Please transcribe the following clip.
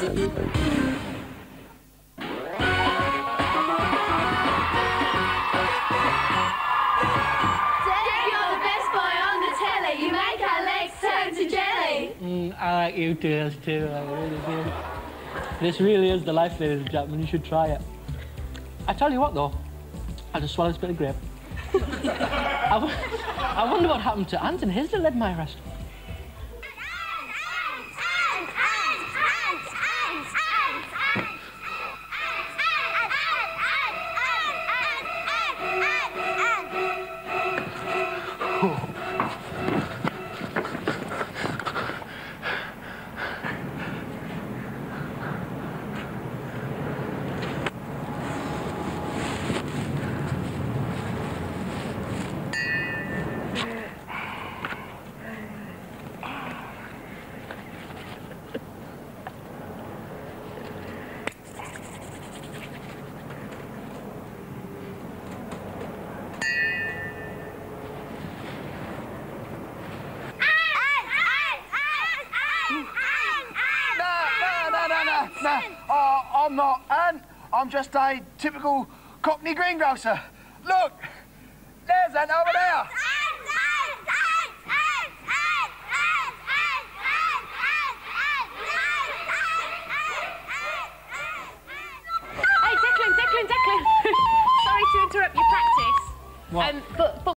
I like you two, too, I really do. This really is the life, ladies and gentlemen. You should try it. I tell you what, though, I just swallowed a bit of grape. I wonder what happened to Ant and his little Edmire restaurant. No, I'm not Ant. I'm just a typical Cockney greengrocer. Look, there's Ant over there. Hey, Declan. Sorry to interrupt your practice. What? But